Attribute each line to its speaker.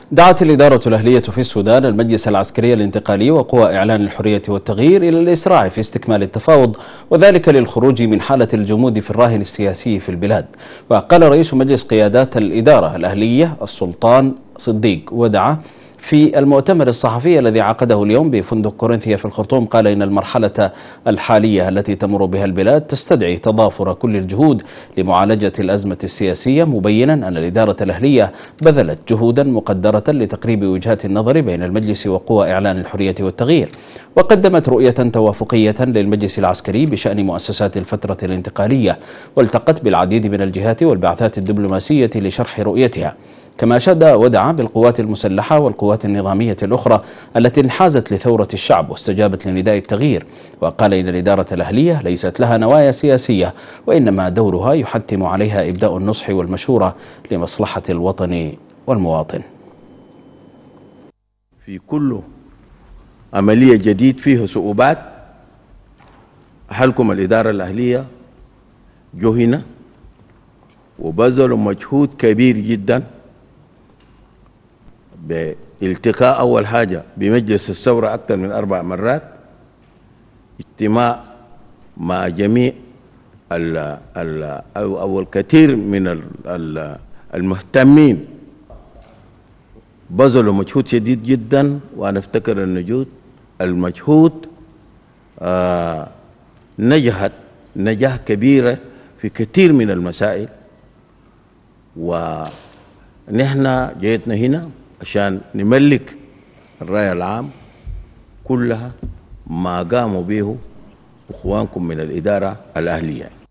Speaker 1: دعت الإدارة الأهلية في السودان المجلس العسكري الانتقالي وقوى إعلان الحرية والتغيير إلى الإسراع في استكمال التفاوض، وذلك للخروج من حالة الجمود في الراهن السياسي في البلاد. وقال رئيس مجلس قيادات الإدارة الأهلية السلطان صديق ودعا في المؤتمر الصحفي الذي عقده اليوم بفندق كورنثيا في الخرطوم، قال إن المرحلة الحالية التي تمر بها البلاد تستدعي تضافر كل الجهود لمعالجة الأزمة السياسية، مبينا أن الإدارة الأهلية بذلت جهودا مقدرة لتقريب وجهات النظر بين المجلس وقوى إعلان الحرية والتغيير، وقدمت رؤية توافقية للمجلس العسكري بشأن مؤسسات الفترة الانتقالية، والتقت بالعديد من الجهات والبعثات الدبلوماسية لشرح رؤيتها. كما أشاد ودعا بالقوات المسلحة والقوات النظامية الأخرى التي انحازت لثورة الشعب واستجابت لنداء التغيير، وقال إن الإدارة الأهلية ليست لها نوايا سياسية، وإنما دورها يحتم عليها إبداء النصح والمشورة لمصلحة الوطن والمواطن.
Speaker 2: في كل عملية جديد فيه صعوبات، حلكم الإدارة الأهلية جو هنا وبذلوا مجهود كبير جدا بالتقاء أول حاجة بمجلس الثورة أكثر من 4 مرات، اجتماع مع جميع أو الكثير من المهتمين، بذلوا مجهود شديد جدا. وأنا أفتكر المجهود نجحت نجاح كبيرة في كثير من المسائل، ونحن جيتنا هنا عشان نملك الرأي العام كلها ما قاموا به اخوانكم من الإدارة الأهلية.